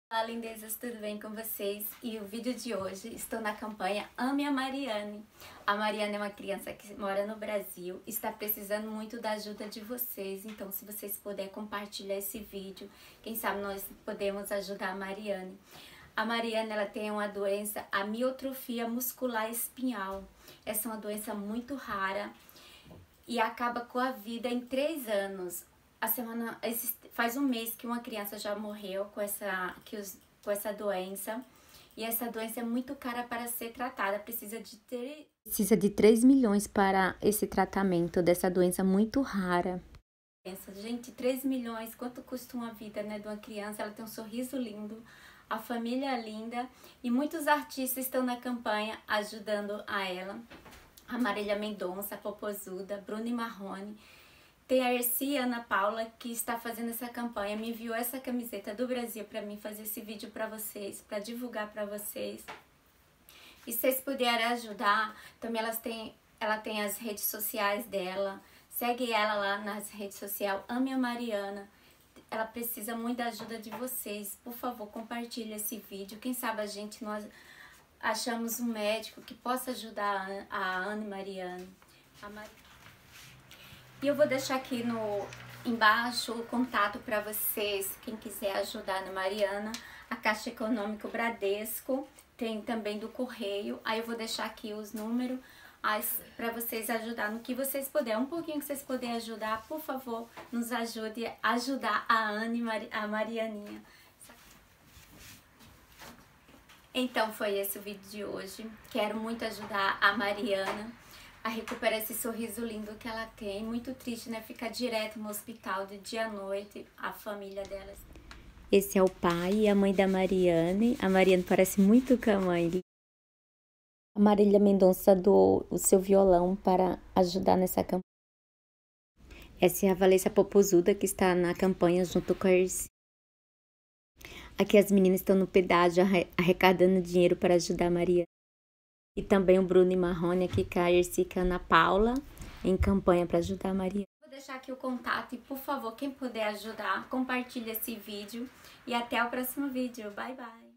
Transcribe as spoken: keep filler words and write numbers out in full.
Olá, lindezas, tudo bem com vocês? E o vídeo de hoje, estou na campanha Ame a Mariane. A Mariane é uma criança que mora no Brasil, está precisando muito da ajuda de vocês, então se vocês puderem compartilhar esse vídeo, quem sabe nós podemos ajudar a Mariane. A Mariane, ela tem uma doença, a miotrofia muscular espinhal. Essa é uma doença muito rara e acaba com a vida em três anos. A semana, faz um mês que uma criança já morreu com essa, que os, com essa doença. E essa doença é muito cara para ser tratada. Precisa de ter... Precisa de três milhões para esse tratamento dessa doença muito rara. Gente, três milhões, quanto custa uma vida, né, de uma criança? Ela tem um sorriso lindo, a família é linda. E muitos artistas estão na campanha ajudando a ela. A Marília Mendonça, a Popozuda, Bruno Marrone. Tem a Erci Ana Paula, que está fazendo essa campanha, me enviou essa camiseta do Brasil para mim fazer esse vídeo para vocês, para divulgar para vocês. E se vocês puderem ajudar, também elas têm, ela tem as redes sociais dela, segue ela lá nas redes sociais, Ame a Mariana. Ela precisa muito da ajuda de vocês, por favor, compartilhe esse vídeo. Quem sabe a gente, nós achamos um médico que possa ajudar a Ana Mariana. A Mar... E eu vou deixar aqui no embaixo o contato para vocês, quem quiser ajudar a Ana Mariana, a Caixa Econômica Bradesco, tem também do Correio. Aí eu vou deixar aqui os números para vocês ajudar no que vocês puderem. Um pouquinho que vocês puderem ajudar, por favor, nos ajude a ajudar a Ana e a Marianinha. Então foi esse o vídeo de hoje. Quero muito ajudar a Mariana a recuperar esse sorriso lindo que ela tem. Muito triste, né? Ficar direto no hospital de dia à noite, a família delas. Esse é o pai e a mãe da Mariane. A Mariane parece muito com a mãe. A Marília Mendonça doou o seu violão para ajudar nessa campanha. Essa é a Valesca Popozuda, que está na campanha junto com a Erci. Aqui as meninas estão no pedágio arrecadando dinheiro para ajudar a Mariane. E também o Bruno Marrone aqui com a Erci e a Ana Paula em campanha para ajudar a Mariane. Vou deixar aqui o contato e, por favor, quem puder ajudar, compartilhe esse vídeo. E até o próximo vídeo. Bye, bye!